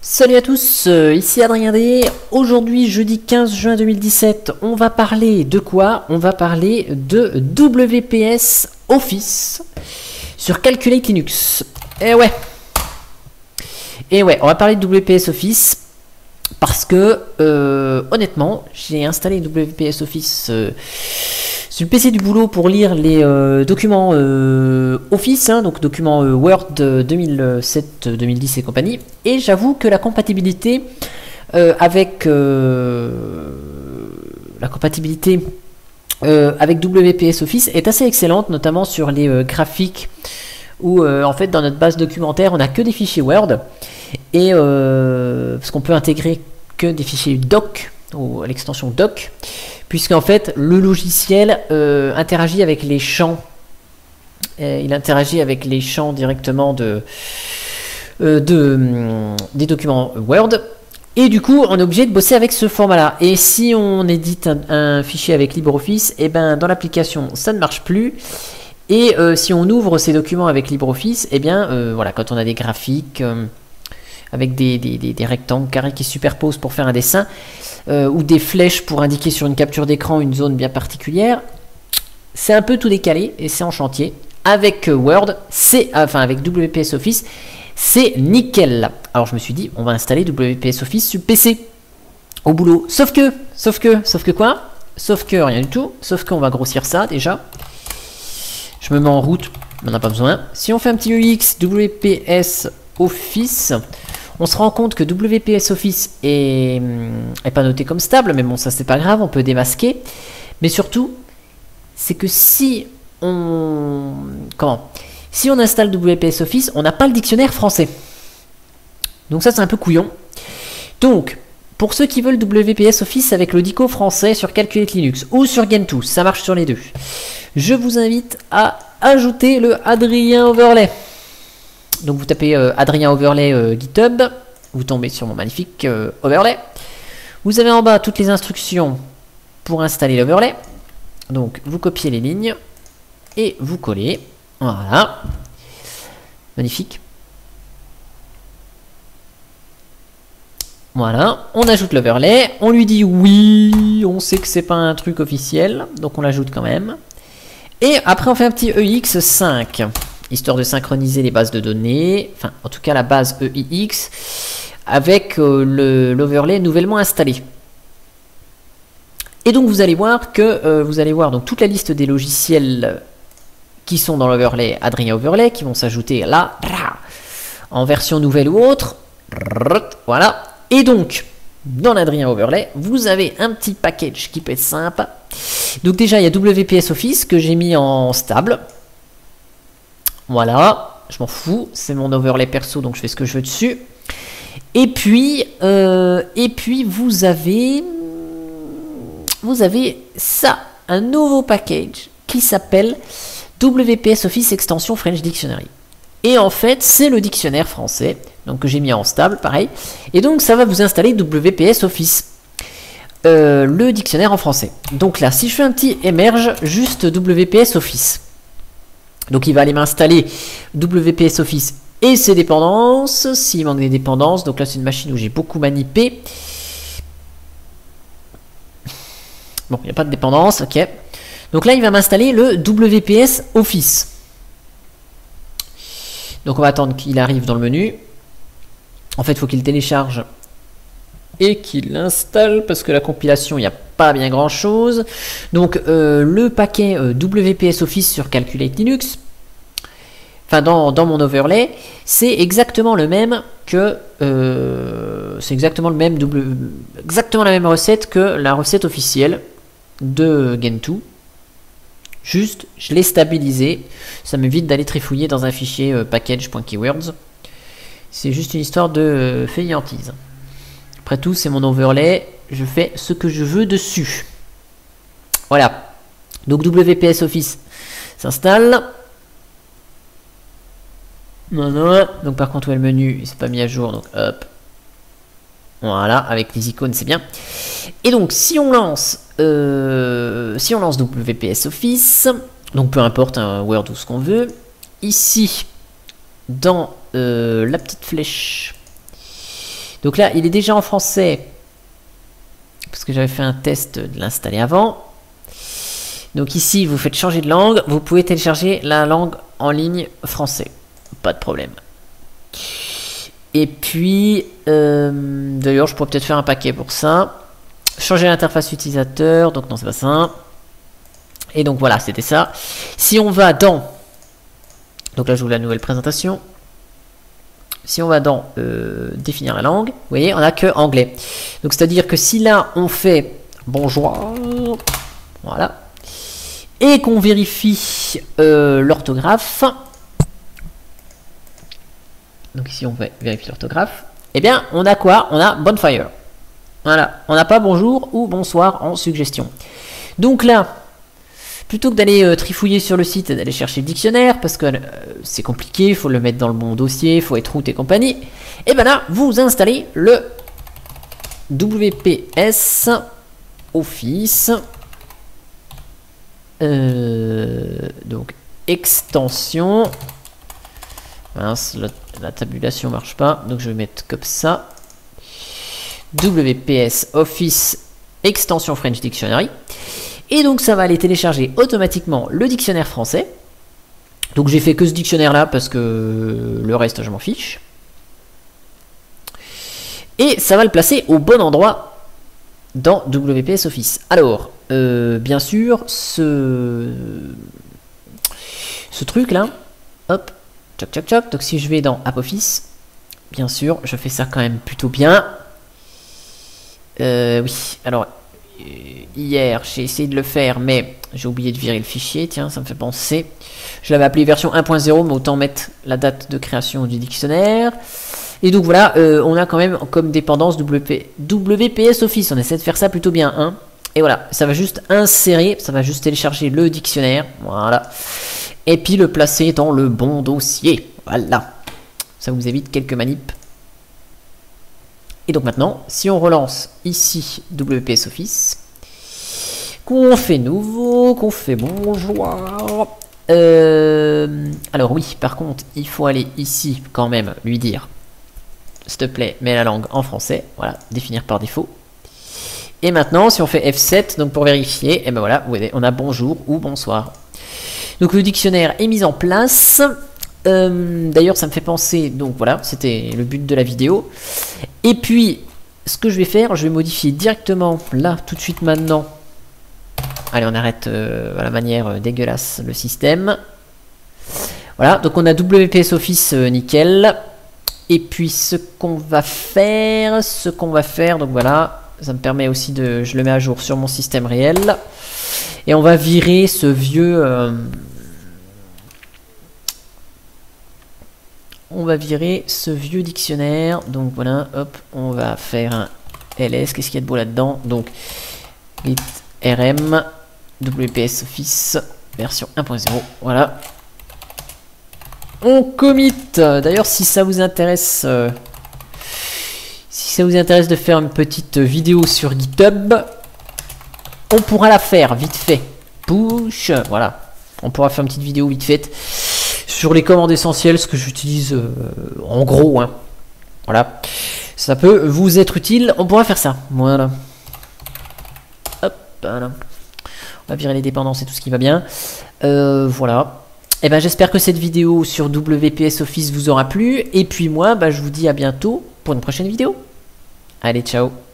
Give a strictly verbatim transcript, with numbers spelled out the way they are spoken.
Salut à tous, euh, ici Adrien D. Aujourd'hui, jeudi quinze juin deux mille dix-sept, on va parler de quoi? On va parler de W P S Office sur Calculate Linux. Et ouais, et ouais, on va parler de W P S Office parce que, euh, honnêtement, j'ai installé W P S Office euh, sur le P C du boulot pour lire les euh, documents euh, Office, hein, donc documents euh, Word deux mille sept deux mille dix et compagnie. Et j'avoue que la compatibilité euh, avec euh, la compatibilité euh, avec W P S Office est assez excellente, notamment sur les euh, graphiques où euh, en fait dans notre base documentaire on n'a que des fichiers Word et euh, parce qu'on peut intégrer que des fichiers doc ou à l'extension doc, puisqu'en fait le logiciel euh, interagit avec les champs, euh, il interagit avec les champs directement de, euh, de hum, des documents Word, et du coup on est obligé de bosser avec ce format là. Et si on édite un, un fichier avec LibreOffice, et ben dans l'application ça ne marche plus. Et euh, si on ouvre ces documents avec LibreOffice, et bien euh, voilà, quand on a des graphiques euh, avec des, des, des, des rectangles carrés qui se superposent pour faire un dessin, euh, ou des flèches pour indiquer sur une capture d'écran une zone bien particulière, c'est un peu tout décalé et c'est en chantier. Avec Word, c'est enfin avec W P S Office, c'est nickel. Alors je me suis dit, on va installer W P S Office sur P C au boulot. Sauf que, sauf que, sauf que quoi? Sauf que rien du tout. Sauf qu'on va grossir ça déjà. Je me mets en route, on n'en a pas besoin. Si on fait un petit U X W P S Office, on se rend compte que W P S Office est, est pas noté comme stable, mais bon, ça c'est pas grave, on peut démasquer. Mais surtout, c'est que si on comment si on installe W P S Office, on n'a pas le dictionnaire français. Donc ça c'est un peu couillon. Donc pour ceux qui veulent W P S Office avec le dico français sur Calculate Linux ou sur Gentoo, ça marche sur les deux, je vous invite à ajouter le Adrien Overlay. Donc vous tapez euh, Adrien Overlay euh, GitHub, vous tombez sur mon magnifique euh, overlay. Vous avez en bas toutes les instructions pour installer l'overlay. Donc vous copiez les lignes et vous collez. Voilà. Magnifique. Voilà, on ajoute l'overlay, on lui dit oui, on sait que c'est pas un truc officiel, donc on l'ajoute quand même. Et après on fait un petit E X cinq, histoire de synchroniser les bases de données, enfin en tout cas la base E I X, avec euh, l'overlay nouvellement installé. Et donc vous allez voir que euh, vous allez voir donc toute la liste des logiciels qui sont dans l'overlay Adrien Overlay, qui vont s'ajouter là, en version nouvelle ou autre. Voilà. Et donc, dans l'Adrien Overlay, vous avez un petit package qui peut être sympa. Donc déjà, il y a W P S Office que j'ai mis en stable. Voilà, je m'en fous, c'est mon overlay perso, donc je fais ce que je veux dessus. Et puis, euh, et puis vous avez, vous avez ça, un nouveau package qui s'appelle W P S Office Extension French Dictionary. Et en fait, c'est le dictionnaire français, donc que j'ai mis en stable, pareil. Et donc, ça va vous installer W P S Office, euh, le dictionnaire en français. Donc là, si je fais un petit émerge, juste W P S Office. Donc, il va aller m'installer W P S Office et ses dépendances. S'il manque des dépendances, donc là, c'est une machine où j'ai beaucoup manipé. Bon, il n'y a pas de dépendance, ok. Donc là, il va m'installer le W P S Office. Donc on va attendre qu'il arrive dans le menu. En fait, il faut qu'il télécharge et qu'il l'installe parce que la compilation, il n'y a pas bien grand chose. Donc euh, le paquet euh, W P S Office sur Calculate Linux, enfin dans, dans mon overlay, c'est exactement le même que euh, c'est exactement le même w, exactement la même recette que la recette officielle de Gentoo. Juste, je l'ai stabilisé. Ça m'évite d'aller trifouiller dans un fichier euh, package.keywords. C'est juste une histoire de euh, fainéantise. Après tout, c'est mon overlay. Je fais ce que je veux dessus. Voilà. Donc W P S Office s'installe. Non, non. Donc par contre, où est le menu? Il s'est pas mis à jour. Donc hop. Voilà, avec les icônes, c'est bien. Et donc, si on lance, euh, si on lance W P S Office, donc peu importe, un Word ou ce qu'on veut, ici, dans euh, la petite flèche Donc là, il est déjà en français, parce que j'avais fait un test de l'installer avant. Donc ici, vous faites changer de langue, vous pouvez télécharger la langue en ligne français, pas de problème. Et puis, euh, d'ailleurs, je pourrais peut-être faire un paquet pour ça. Changer l'interface utilisateur, donc non, c'est pas ça. Et donc voilà, c'était ça. Si on va dans... Donc là, je vous la nouvelle présentation. Si on va dans euh, définir la langue, vous voyez, on n'a que anglais. Donc c'est-à-dire que si là, on fait bonjour, voilà, et qu'on vérifie euh, l'orthographe, donc ici on vérifie l'orthographe, eh bien, on a quoi? On a bonfire. Voilà, on n'a pas bonjour ou bonsoir en suggestion. Donc là, plutôt que d'aller euh, trifouiller sur le site et d'aller chercher le dictionnaire, parce que euh, c'est compliqué, il faut le mettre dans le bon dossier, il faut être route et compagnie, et bien là, vous installez le W P S Office, euh, donc extension, mince, la, la tabulation marche pas, donc je vais mettre comme ça, W P S Office extension French Dictionary. Et donc ça va aller télécharger automatiquement le dictionnaire français. Donc j'ai fait que ce dictionnaire là parce que le reste je m'en fiche. Et ça va le placer au bon endroit dans W P S Office. Alors, euh, bien sûr, ce, ce truc là, hop, tchoc tchoc tchoc. Donc si je vais dans App Office, bien sûr, je fais ça quand même plutôt bien. Euh, oui, alors... Hier, j'ai essayé de le faire, mais j'ai oublié de virer le fichier. Tiens, ça me fait penser. Je l'avais appelé version un point zéro, mais autant mettre la date de création du dictionnaire. Et donc voilà, euh, on a quand même comme dépendance W P S Office. On essaie de faire ça plutôt bien. Hein. Et voilà, ça va juste insérer, ça va juste télécharger le dictionnaire. Voilà. Et puis le placer dans le bon dossier. Voilà. Ça vous évite quelques manips. Et donc maintenant, si on relance ici W P S Office, qu'on fait nouveau, qu'on fait bonjour. Euh, alors oui, par contre, il faut aller ici quand même lui dire, s'il te plaît, mets la langue en français. Voilà, définir par défaut. Et maintenant, si on fait F sept, donc pour vérifier, et ben voilà, vous voyez, on a bonjour ou bonsoir. Donc le dictionnaire est mis en place. Euh, D'ailleurs, ça me fait penser, donc voilà, c'était le but de la vidéo. Et puis, ce que je vais faire, je vais modifier directement, là, tout de suite maintenant. Allez, on arrête euh, à la manière euh, dégueulasse le système. Voilà, donc on a W P S Office euh, nickel. Et puis, ce qu'on va faire, ce qu'on va faire, donc voilà, ça me permet aussi de, je le mets à jour sur mon système réel. Et on va virer ce vieux... Euh, on va virer ce vieux dictionnaire. Donc voilà, hop, on va faire un L S. Qu'est-ce qu'il y a de beau là-dedans? Donc, git rm, W P S Office, version un point zéro. Voilà. On commit. D'ailleurs, si ça vous intéresse, euh, si ça vous intéresse de faire une petite vidéo sur GitHub, on pourra la faire vite fait. Push. Voilà. On pourra faire une petite vidéo vite faite sur les commandes essentielles, ce que j'utilise euh, en gros, hein. Voilà, ça peut vous être utile, on pourra faire ça, voilà. Hop, voilà. On va virer les dépendances et tout ce qui va bien, euh, voilà. Et ben j'espère que cette vidéo sur W P S Office vous aura plu, et puis moi, bah, je vous dis à bientôt pour une prochaine vidéo. Allez, ciao.